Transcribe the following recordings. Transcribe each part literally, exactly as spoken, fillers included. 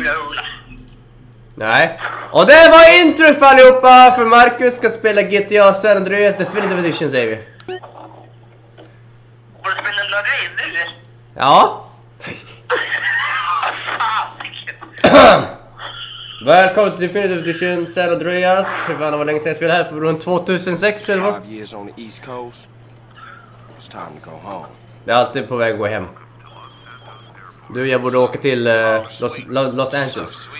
Lola. Nej. Och det var intro för allihopa, för Marcus ska spela G T A San Andreas Definitive Edition, säger vi. Har du spelat några grejer nu? Ja. Välkommen till Definitive Edition San Andreas. Hur fan var länge sedan jag spelade här? För runt tvåtusensex eller vad? Det är alltid på väg att gå hem. Du, jag borde åka till uh, Los, Los Angeles.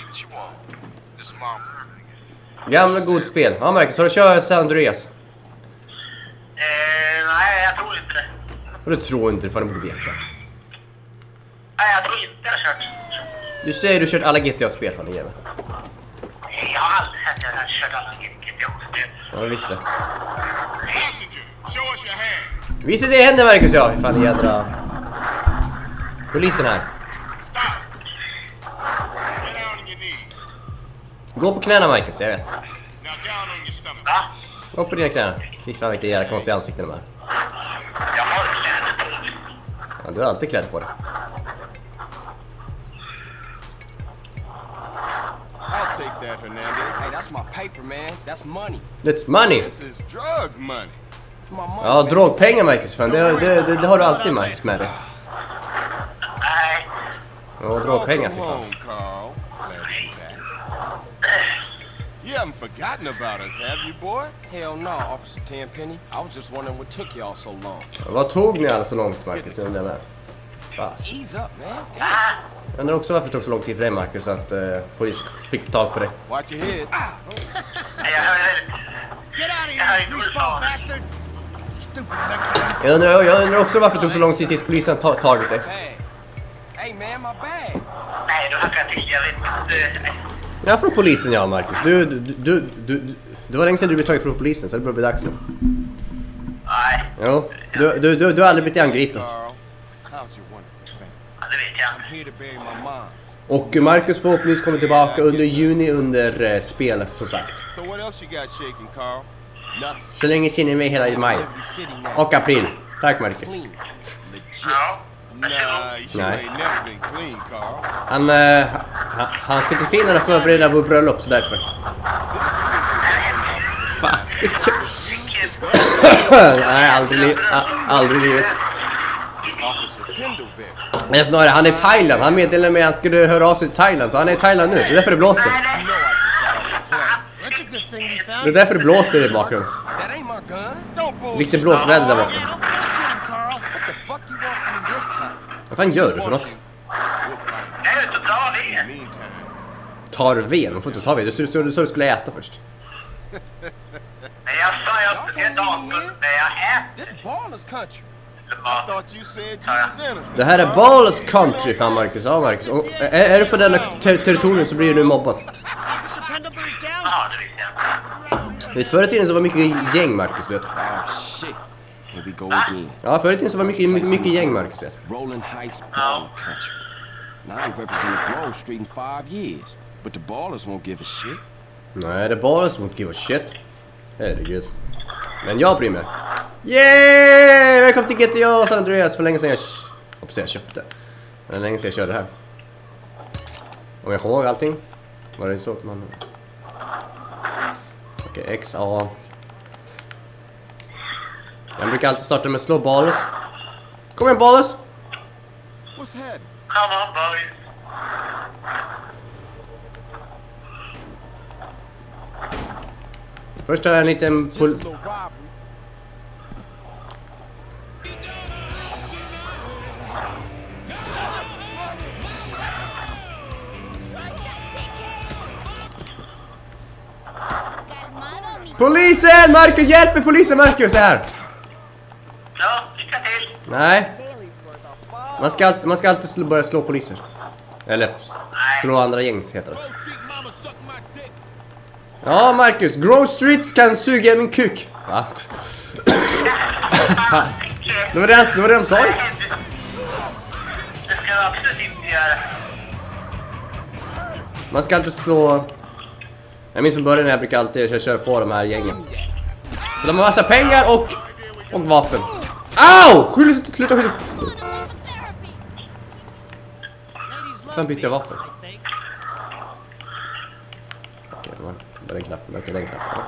Gamla god spel. Ja, Marcus, har du kört San Andreas? Eh, nej, jag tror inte det. Och du tror inte det, för du borde veta. Nej, jag tror inte jag har kört. Du säger du kört alla G T A-spel, fan, jävel. Jag har aldrig sett att jag har kört alla G T A-spel. Ja, jag visste. Visa det i händerna, Marcus, ja. Fan, jädra... Polisen här. Gå på knäna, Marcus, jag vet. Va? Gå på dina knäna. Fy fan, vilka jävla konstiga ansikten de här. Jag har kläder. Ja, du har alltid klädd på dig. I'll take that, Hernandez. Hey, that's my paper, man. That's money. That's money. This is drug money. Ja, drogpengar, Marcus, fan. Det, det, det, det har du alltid, Marcus, med dig. Nej. Ja, drogpengar, fy fan. Carl. Glad to be back. You haven't forgotten about us, have you, boy? Hell no, Officer Tenpenny. I was just wondering what took y'all so long. Ja, vad tog ni alla så långt, Marcus? Jag undrar med. Ease up, man. Damn. Jag undrar också varför det tog så lång tid för dig, Marcus, att uh, polis fick tag på dig. Watch your head. Nej, jag hör Get out of jag hör here, inte you vad du small sa. bastard! Stupid Mexican. Jag undrar, jag undrar också varför det tog så lång tid tills polisen ta tagit dig. Bag. Hey, man, my bag. Nej, du hackar till. Jag vet inte. Ja, från polisen, ja, Marcus. Du, du, du, du, du, det var länge sedan du blev taget på polisen, så det börjar bli dags nu. Nej, Jo, du, du, du, du har aldrig blivit angripen. Carl, how's your wonderful family? ja, det vet jag. I'm here to bury my mom. Och Marcus förhoppningsvis kommer tillbaka under juni under uh, spel, som sagt. So what else you got shaking, Carl? Nothing. Så länge känner mig hela i maj. Liberty City now. Och april. Tack, Marcus. Clean. Legit. Ja. Nah, you Nah. ain't never been clean, Carl. Han, uh, han, han ska till Finland och förbereda vår bröllop, så därför. Fasiken. Nej, aldrig livet. Aldrig livet. Officer Pendlebury. Men snarare, han är i Thailand. Han meddelade mig att han skulle höra av sig till Thailand, så han är i Thailand nu. Det är därför det blåser. You know I just got off the plane. That's a good thing we found. Det är därför det blåser i bakgrunden. That ain't my gun. Don't bullshit. Riktigt blåsväder där borta. Yeah, don't bullshit him, Carl. What the fuck you want from me this time? Vad fan gör du för något? We'll fight Jag är ute och drar in the ved. meantime. Tar ved? Man får inte ta ved. Du sa du sa du skulle äta först. Men jag sa jag det är datorn när jag äter This baller's country. mat. Thought you said you was innocent. Det här är Ballers Country, fan, Marcus. Ja, Marcus. Och är, är du på denna ter territorium så blir du nu mobbad. Officer Pendlebury's down. Ja, det vet jag. Vet, förr i tiden så var mycket gäng, Marcus, du vet. Oh, shit. Here we go again. Ja, förr i tiden så var mycket, mycket, mycket gäng, Marcus, du vet. Rolling Heights baller country. Now I ain't represented Grove Street in five years. But the ballers won't give a shit. Nej, det är Ballers som give a shit. Herregud. Men jag bryr mig. Yay! Välkommen till G T A San Andreas. För länge sedan jag, hoppas jag köpte. Men det är länge sedan jag körde här. Om jag kommer ihåg allting. Var det så man... Okej, okay, X A. Jag brukar alltid starta med slå Ballers. Kom igen, Ballers! What's happening? Come on, boys. Först har jag en liten... Just a Pol little robbery. Polisen! Marcus, hjälp mig! Polisen, Marcus, är här! Ja, lycka till. Nej. Man ska alltid, man ska alltid slå, börja slå poliser. Eller slå andra gängs, heter det. Ja, Marcus. Grove Streets kan suga min kuk. Va? Det var det, det var det de sa. Det ska jag absolut inte göra. Man ska alltid slå... Jag minns från början när jag brukar alltid köra på de här gängen. De har massa pengar och, och vapen. Au! Sluta, sluta, sluta. Fan bytte jag vapen. Var den knappen? Okej, den knappen.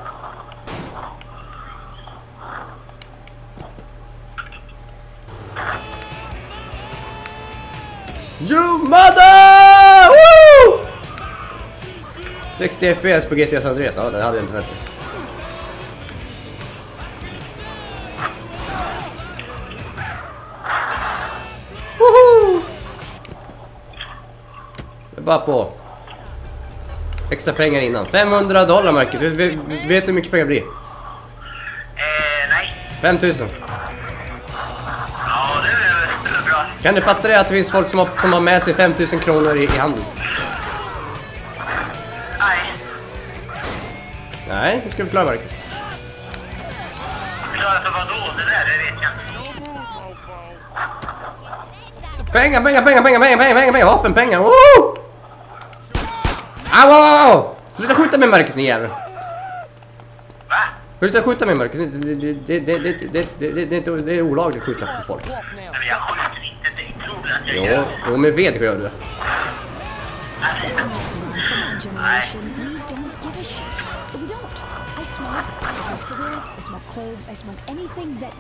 You mother! Woo! sextio F P S på G T A San Andreas. Ja, det hade jag inte väntat. Woho! Det är bara på. Extra pengar innan. femhundra dollar, Marcus. Vet, vet, vet du hur mycket pengar det blir? Eh, nej. fem tusen. Ja, det är, det är bra. Kan du fatta det att det finns folk som har, som har med sig fem tusen kronor i, i handen? Nej. Nej, hur ska vi förklara, Marcus? Klara för vad då? Det där, det vet jag inte. Pengar, pengar, pengar, pengar, pengar, pengar, pengar, pengar, vapen, pengar, woo! Au, au, au! Sluta skjuta mig, Marcus, ni jävlar. Va? Sluta skjuta mig, Marcus. Det, det, det, det, det, det, det, det, det, det, det är olagligt att skjuta på folk. Men jag skjuter inte dig, tror du att jag Jo, gör? jo, men vet gör du det. Nej. We don't give a shit. We don't. I smoke. I smoke cigarettes. I smoke cloves. I smoke anything that.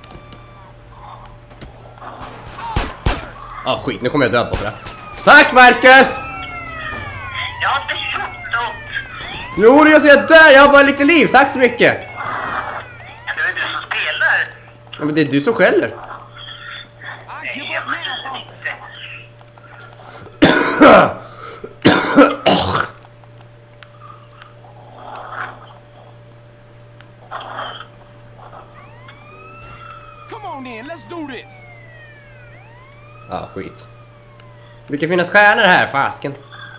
Ah, skit, nu kommer jag dö på det. Tack, Marcus! Jag har inte gjort något. Jo, det är så jag dör. Jag har bara lite liv. Tack så mycket. Ja, det är du som spelar. Ja, men det är du som skäller. Nej, jag skjuter inte. Come on in, let's do this. Ah, skit. Det kan finnas stjärnor här, fasken.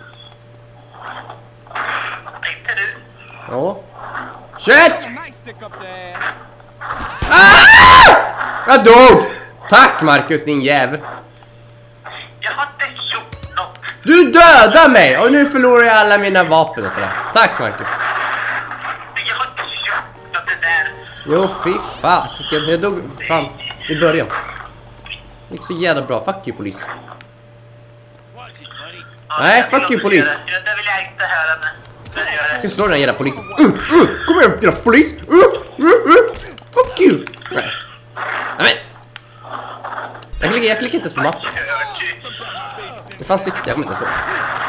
Inte du. Ja. Shit! Nice stick up there. Ah! Jag dog! Tack, Marcus, din jävel. Jag har inte gjort något. Du dödar mig! Och nu förlorar jag alla mina vapen för det. Tack, Marcus. Jag har inte gjort något det där. Jo, fy fasiken. Jag dog fan i början. Det gick så jävla bra. Fuck you, polis. Watch it, buddy. Ja, Nej, jag vill fuck you, också polis. göra det. Det vill jag inte höra, men... men jag gör Jag det. ska slå den här jävla polisen. Uh, uh, kom igen, jävla polis! Uh, uh, uh. Fuck you! Nej. Nej, men. Jag klickar, jag klickar inte ens på mappen. Det fanns sikte, jag kommer inte så.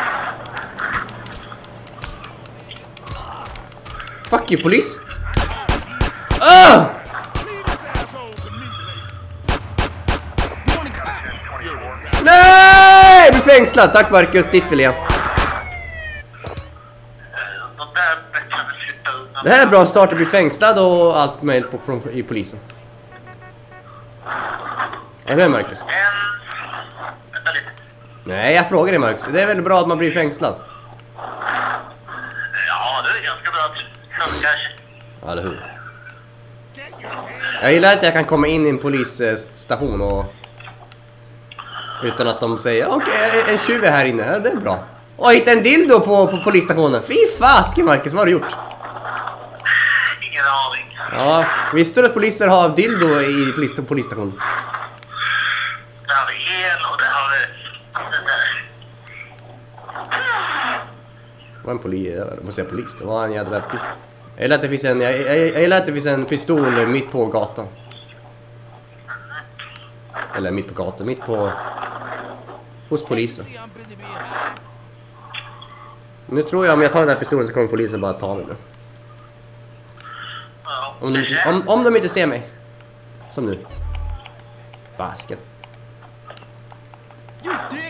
Fuck you, polis! Ah! Nej! Jag blir fängslad. Tack, Marcus. Ditt fel igen. De där kan du flytta undan. Det här är en bra start att bli fängslad och allt möjligt på, från, i polisen. Ja, det är Marcus. En... Vänta lite. Nej, jag frågar dig, Marcus. Det är väl bra att man blir fängslad? Ja, det är ganska bra att funka. Ja, eller hur? Jag gillar att jag kan komma in i en polisstation och... utan att de säger okej, okay, en tjuv är här inne. Ja, det är bra. Och hitta en dildo på, på polisstationen. Fy fasken, Marcus, vad har du gjort? Ingen aning. Ja, visste du att poliser har dildo i polis, polisstationen? Det har vi el och det har vi... Det där. Det var en polis, jag måste säga polis, det var en jävla... Jag gillar att det finns en, jag, jag, jag gillar att det finns en pistol mitt på gatan. Eller mitt på gatan, mitt på... hos polisen. Nu tror jag om jag tar den här pistolen så kommer polisen bara ta mig nu. Ja, Om de, inte- om, om de inte ser mig. Som nu. Fasken. You dick.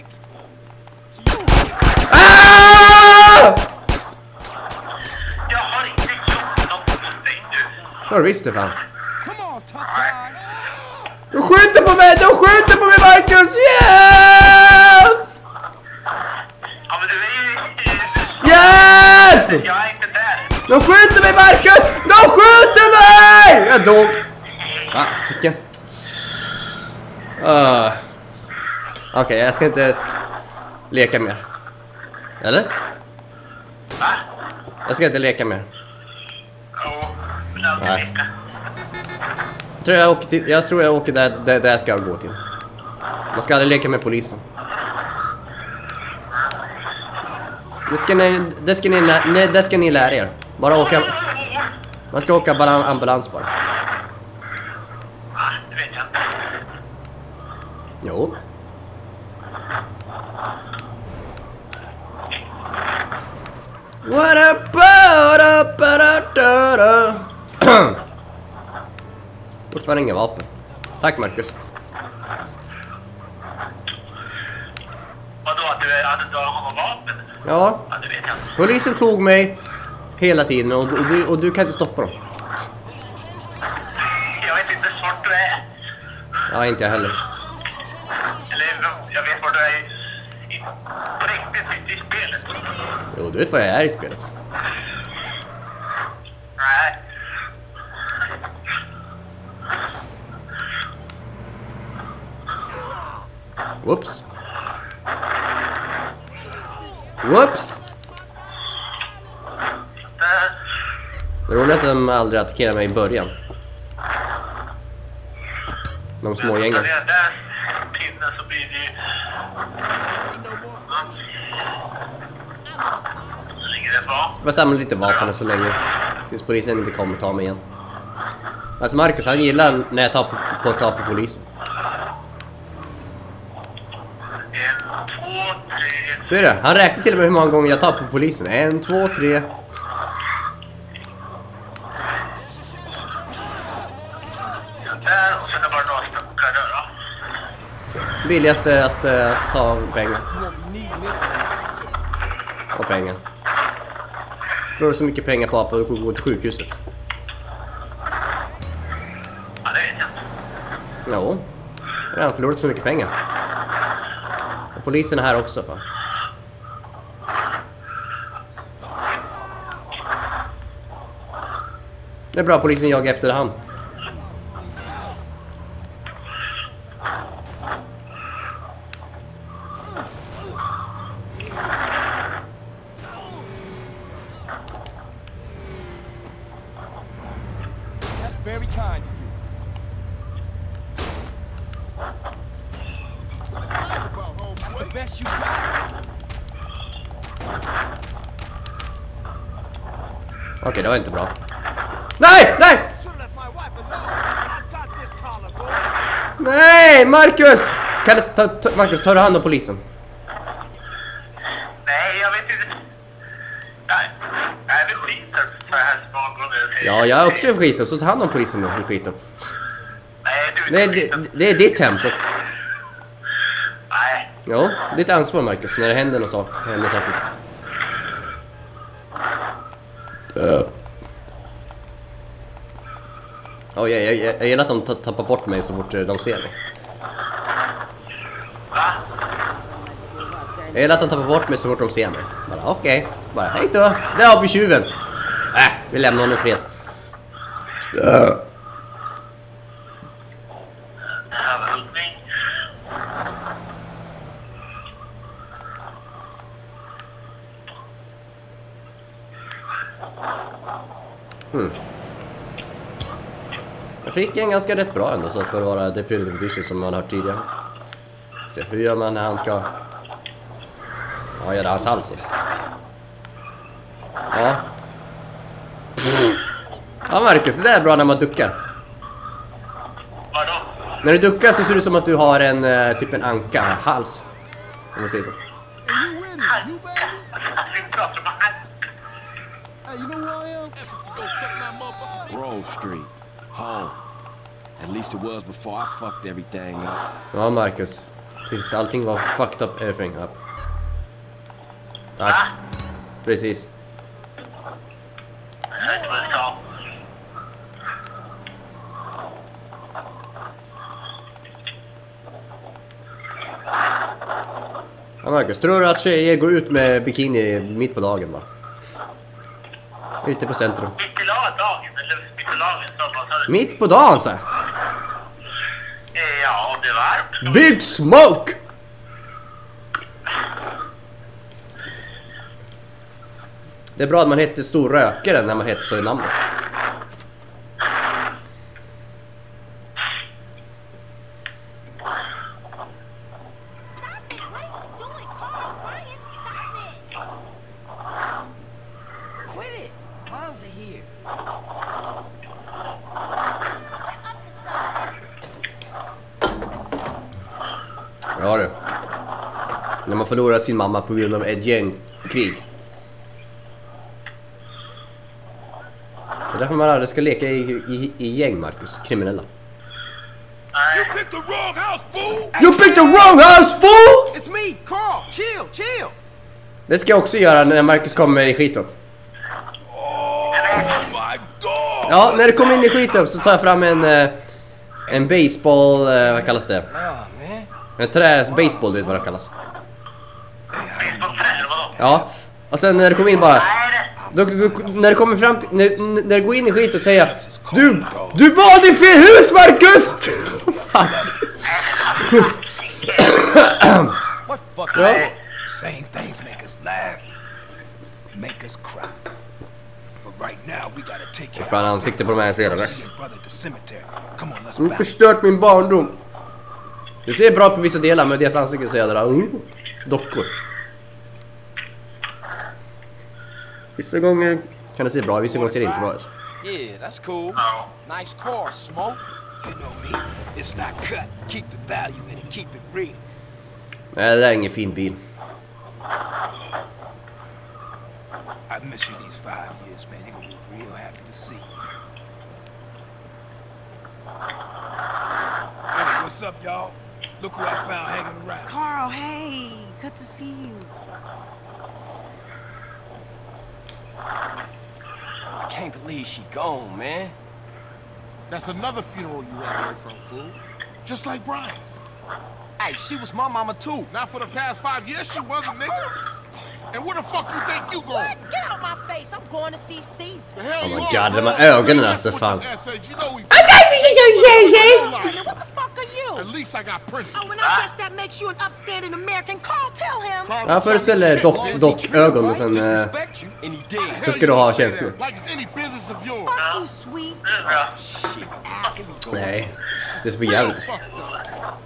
Ah! jag har inte gjort något mot dig nu. Det har du visst det, fan. Come on, tough guy. De skjuter på mig! De skjuter på mig, Marcus! Hjälp! Ja, men du är ju... Hjälp! Jag är inte där. De skjuter mig, Marcus! De skjuter mig! Jag dog. Fasiken. Uh. Okej, okay, jag ska inte sk- leka mer. Eller? Va? Jag ska inte leka mer. Jo, vill aldrig Nej. leka. Jag tror jag åker, till, jag, tror jag åker där, där, där jag ska gå till. Man ska aldrig leka med polisen. Det ska ni, det ska ni, lä- nej, det ska ni lära er. Bara åka... Man ska åka bara ambulans bara. Va? Det vet jag inte. Jo. What up, what up, what up, fortfarande inga vapen. Tack, Marcus. Vadå, att du hade dragit någon vapen? Ja, Ja, det vet jag inte. polisen tog mig hela tiden och, och, du, och du kan inte stoppa dem. Jag vet inte hur svårt du är. Ja, inte jag heller. Eller jag vet var du är i, i, på riktigt inte i spelet. Jo, du vet vad jag är i spelet. Nej. Whoops. Whoops. Det roligaste är att de aldrig attackerar mig i början. De små gängen. När det är där pinnen så blir det ju... Så ligger det bra. Ska bara samla lite vapen så länge. Tills polisen inte kommer ta mig igen. Alltså Marcus, han gillar när jag tar på, på att ta på polisen. En, två, tre... Ser du? Han räknar till och med hur många gånger jag tar på polisen. En, två, tre. Där och sen är det bara några stuckar där då. Billigaste att uh, ta pengar. Och pengar. Förlorar så mycket pengar på att gå till sjukhuset. Ja, det vet jag inte. Jo. Jag har redan förlorat så mycket pengar. Och polisen är här också, fan. Det är bra, polisen jagar efter han. That's very kind of you. That's the best you got. Okej, det var inte bra. Nej! Nej! Nej, Marcus! Kan du ta, ta, Marcus, tar du hand om polisen? Nej, jag vet inte. Nej, nej vi skiter för här smågående. Ja, jag är också skit och så ta hand om polisen nu, skit upp. Nej, du Det är är, inte det, det är ditt hem, så att... Nej. Jo, ditt ansvar, Marcus, när det händer något sak, händer saker. Oh, jag, jag, jag, jag gillar att de tappar bort mig så fort de ser mig. Va? Jag gillar att de tappar bort mig så fort de ser mig. Bara okej, okay. Bara hej då, där har vi tjuven. Äh, vi lämnar honom i fred. Överrullning. Hmm. Jag fick en ganska rätt bra ändå så för att vara Definitive Edition som man har hört tidigare. Se, hur gör man när han ska... Ja, göra hans hals just. Ja. Ja, Marcus, det där är bra när man duckar. Vadå? När du duckar så ser det ut som att du har en uh, typ en anka, en hals. Om man säger så. Hey, you with it, you baby? Vi pratar om här. Hey, you know who I am? Grove Street. Home. At least it was before I fucked everything up. Ja, Marcus. Tills allting var fucked up, everything up. Tack. Va? Precis. Jag vet inte vad du sa. Ja, Marcus, tror du att tjejer går ut med bikini mitt på dagen bara? Ute på centrum. Mitt i dagen, eller mitt i lagen, så vad sa du? Mitt på dagen, så här. Ja, det är varmt. Big smoke! Det är bra att man heter stor rökare när man heter så i namnet. Stop it! What are you doing? Carl, Brian, stop it! Quit it! Mom's Ja du. När man förlorar sin mamma på grund av ett gängkrig. Det är därför man aldrig ska leka i, i, i gäng, Marcus. Kriminella. You picked the wrong house, fool! You picked the wrong house, fool! It's me, Carl. Chill, chill. Det ska jag också göra när Marcus kommer i skittopp. Oh my god! Ja, när det kommer in i skittopp så tar jag fram en eh, en baseball, eh, vad kallas det? En träs baseball, vet vad det kallas. Ja, och sen när det kommer in bara då, då, när det kommer fram till, när, när det går in i skit och säger Du, du valde fel hus, Marcus! Fan. What fuck? Ja. Same things make us laugh, make us cry. But right now we gotta take care Fan, ansikte på de här serierna. of your brother at the cemetery. Come on, let's Du har bounce. förstört min barndom. Det ser bra på vissa delar, men deras ansikte säger där mm, dockor. Vissa gånger kan det se bra, vissa gånger ser det inte bra ut. Yeah, that's cool. Nice car, Smoke. You know me, it's not cut. Keep the value in it, keep it real. Nej, det där är ingen fin bil. I've missed you these five years, man. You're gonna be real happy to see. Hey, what's up, y'all? Look who I found hanging around. Carl, hey, good to see you. I can't believe she gone, man. That's another funeral you ran away from, fool. Just like Brian's. Hey, she was my mama too. Not for the past five years, she wasn't, nigga. And where the fuck you think you going? What? Get out my face. I'm going to see Caesar. The hell Oh you my are, God, bro? de här ögonen You alltså, with fan. them essays, you know we- What the fuck are you? At least I got principles. Oh, and I guess that makes you an upstanding American. Carl, tell him. Ja, först eller dock, dock ögon och sen, eh, Disrespect you, and he did. så ska du ha känslor. Like it's any business of yours. Fuck you, sweet. Shit. Nej, det ser för jävligt ut. Fucked up.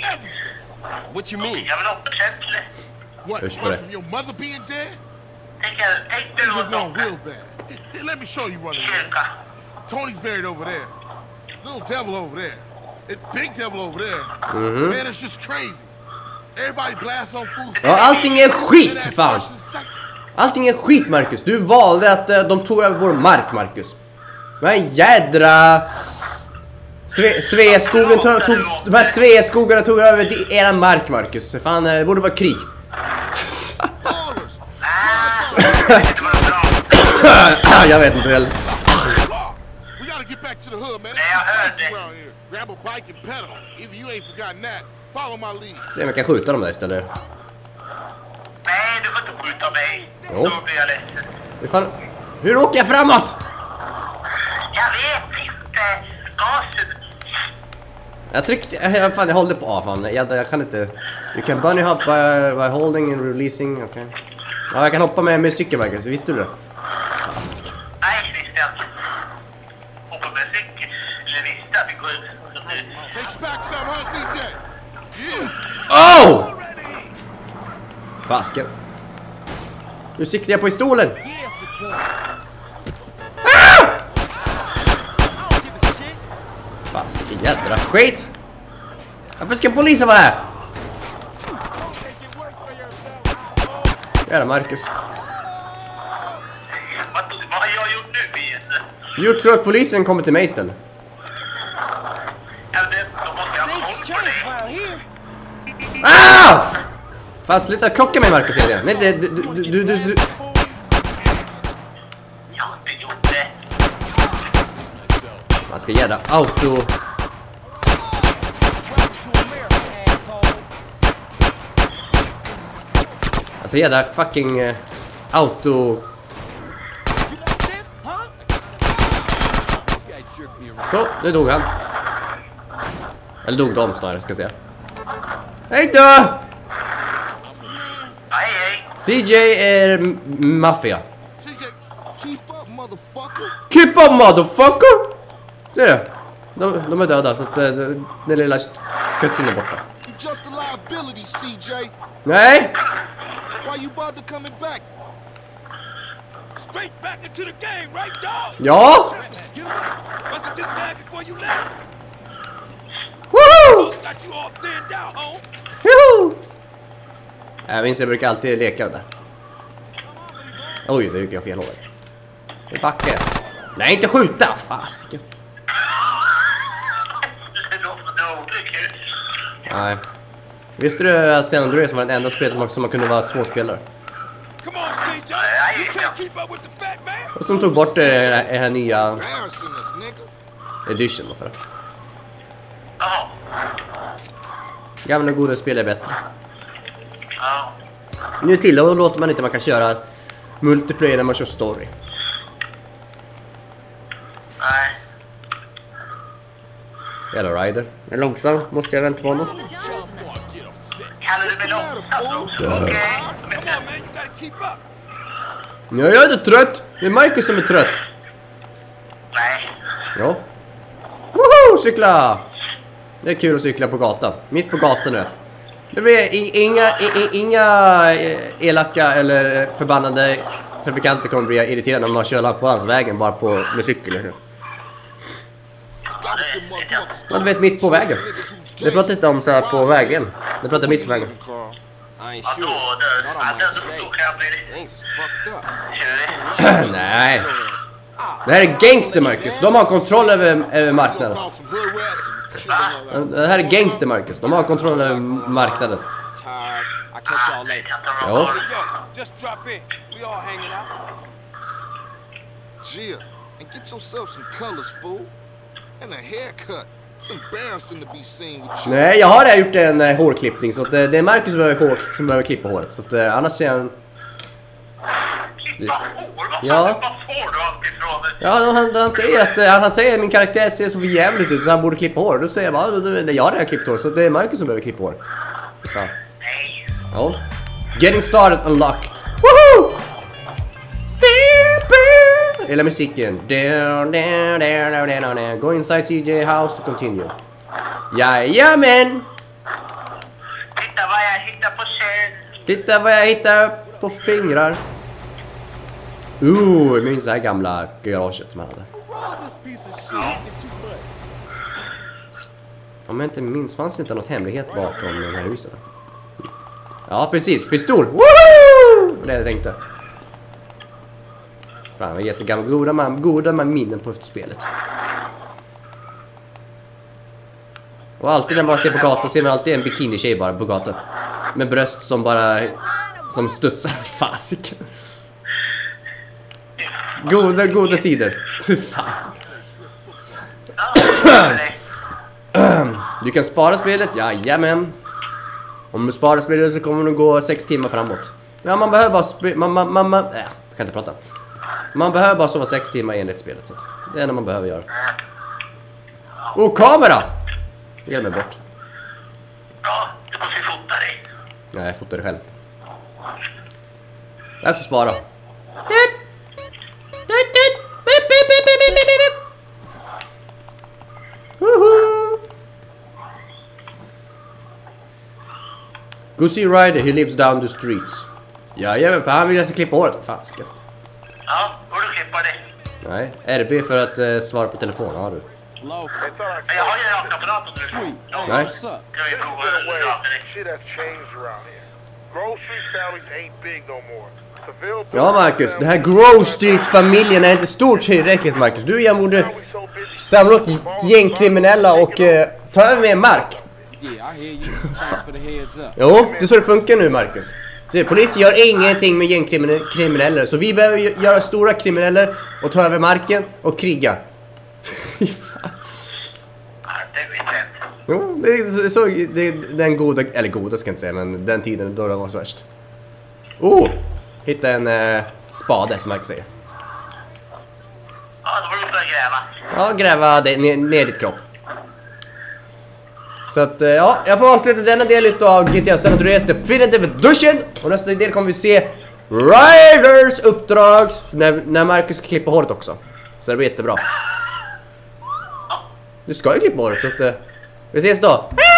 What you mean? Jag vill ha känsla. What, Hush, run buddy. from your mother being dead? Tänk er, tänk du Things och are going docka. real bad. Here, let me show you running. Kyrka. Tony's buried over there. Little devil over there. It, big devil over there. Mhm. Man, it's just crazy. Everybody blasts on food. Ja, allting är skit, fan. Allting är skit, Marcus. Du valde att eh, de tog över vår mark, Marcus. Men jädra... Sve Sveaskogen tog, tog... De här Sveaskogarna tog över di- eran mark, Marcus. Fan, eh, det borde vara krig. Ballers. Det var bra. Jag vet inte heller. We gotta get back to the hood, man. Yeah, I heard It's crazy that. around here. Grab a bike and pedal. Either you ain't forgotten that. Follow my lead. Se om jag kan skjuta dem där istället. Nej, du får inte skjuta mig. Jo. Då blir jag ledsen. Hur fan... Hur åker jag framåt? Jag vet inte. Gasen. Jag tryckte... Jag, fan, jag håller på... Ah, fan. Jag, jag kan inte... You can bunny hop by, by holding and releasing. Okej. Okay. Ja, jag kan hoppa med, med cykel, Marcus. Visste du det? Fask. Nej, det visste jag inte. Hoppa med cykel. Eller visste att det går ut. Takes back some, huh, D J? Yeah. Oh! Fasken. Nu siktar jag på i stolen. Yes, it could. I don't give a shit. Fasken, jädra skit. Varför ska polisen vara här? Jävla Marcus. Vad, vad har jag gjort nu, Peter? Du tror att polisen kommer till mig istället. Ja, det, då måste jag ha Things koll på change det. around here. Ah! Fan, sluta krocka mig, Marcus, säger jag. Nej, det, du, du, du, du, du. Jag har inte gjort det. Man ska jädra auto... Welcome to America, asshole. Alltså jädra fucking uh, auto... You like this, huh? This guy jerked me around. Så, nu dog han. Eller dog de snarare, ska jag säga. Hej då! Hej, hej. C J är m- maffia. C J, keep up, motherfucker. Keep up, motherfucker! Ser du? De, de är döda, så att uh, den lilla cutscenen är borta. You just a liability, C J. Nej! Why you bother coming back? Straight back into the game, right, dog? Ja! You wasn't this bad before you left. Woohoo! Got you all thinned out, home. Juhu! Jag minns jag brukar alltid leka där. Oj, det gick jag fel håll. Det backar. Nej, inte skjuta! Fasiken. Nej. Visste du att San Andreas var den enda spel som, som man kunde vara två spelare? Och så de tog bort det här, det här nya edition för. Gamla goda spel är bättre. Nu till och låter man inte man kan köra multiplayer när man kör story. Nej. Jävla rider. Jag är långsam, måste jag vänta på honom. Kallar du mig långsam? Okej. Ja, jag är inte trött. Det är Marcus som är trött. Nej. Ja. Woho, cykla! Det är kul att cykla på gatan. Mitt på gatan, vet. Det blir inga, i, inga elaka eller förbannade trafikanter kommer bli irriterade om man kör på hans vägen bara på med cykel. Ja, du vet, mitt på vägen. Det pratar inte om så här på vägen. Det pratar mitt på vägen. Nej. Det här är gangster, Marcus. De har kontroll över, över marknaden. Det här är gangster, Marcus. De har kontroll över marknaden. Ja. Nej, jag har redan gjort en uh, hårklippning. Så att, uh, det är Marcus som behöver, hår, som behöver klippa håret. Så att, uh, annars ser han... Klippa hår? Ja. Vad får du alltid från det? Ja, han, han säger att uh, han säger att min karaktär ser så jävligt ut så han borde klippa hår. Då säger jag bara, då, jag har redan klippt hår. Så det är Marcus som behöver klippa hår. Ja. Nej. Ja. Getting started unlocked. Woohoo! Hela musiken. Go inside C J house to continue. Jajamän! Titta vad jag hittar på sen. Titta vad jag hittar på fingrar. Ooh, jag minns det här gamla garaget som han hade. Om jag inte minns, fanns det inte något hemlighet bakom de här husen? Ja, precis. Pistol. Woohoo! Det jag tänkte. Fan, vad jättegamla. Goda man, goda man minnen på spelet. Och alltid när man ser på gatan ser man alltid en bikini-tjej bara på gatan. Med bröst som bara... Som studsar. Fasiken. Goda, goda tider. Fasiken. Du kan spara spelet, jajamän. Om du sparar spelet så kommer det gå sex timmar framåt. Ja, man behöver bara sp man, man, man, man, äh, jag kan inte prata. Man behöver bara sova sex timmar enligt spelet. Så det är det man behöver göra. Oh, kamera! Jag glömmer bort. Ja, du måste fota dig. Nej, jag fotar det själv. Jag ska spara. Go see Ryder, he lives down the streets. Jajamän, för han vill jag ska klippa håret. Fan, ska... Ja, går du klippa dig? Nej, R B för att uh, svara på telefon, har du? Jag har ju rakapparat och du. Nej. Kan vi prova att raka dig? Shit has changed around here. Grove Street families ain't big no more. Ja, Marcus, det här Grove Street-familjen är inte stort tillräckligt, Marcus. Du och jag borde samla upp gängkriminella och uh, ta över mer mark. Jo, det är så det funkar nu, Marcus. Det, polisen gör ingenting med gängkriminella, så vi behöver göra stora kriminella och ta över marken och kriga. Jo, det är så det, den goda, eller goda ska jag inte säga, men den tiden då det var så värst. Oh, hitta en eh, spade som Marcus säger. Ja, då får du börja gräva. Ja, gräva det, ner, ner ditt kropp. Så att, ja, jag får avsluta denna del av G T A San Andreas Definitive Edition. Och nästa del kommer vi se Riders uppdrag när, när Marcus ska klippa håret också. Så det blir jättebra. Du ska ju klippa håret, så att, vi ses då.